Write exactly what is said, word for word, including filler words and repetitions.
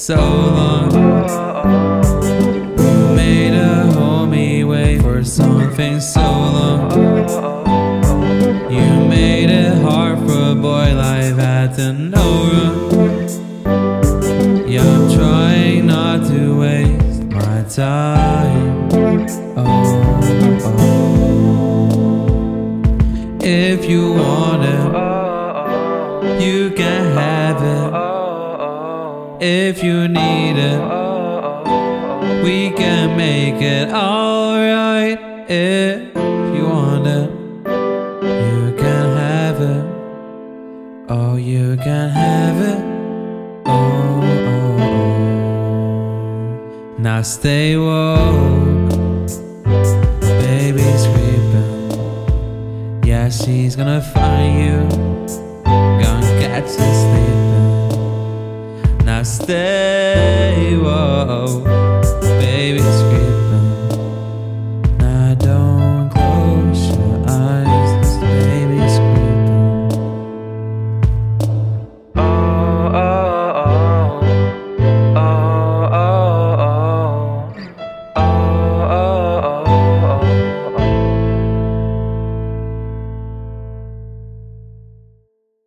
so long. You made a homie wait for something so long. You made it hard for a boy like that to know room. Yeah, I'm trying not to waste my time. Oh, oh. If you want it, you can have it. If you need it, we can make it alright. If you want it, you can have it. Oh, you can have it. Oh, oh, oh. Now stay woke. Baby's creeping. Yeah, she's gonna find you. Gonna catch you sleeping. Now stay woke. Baby's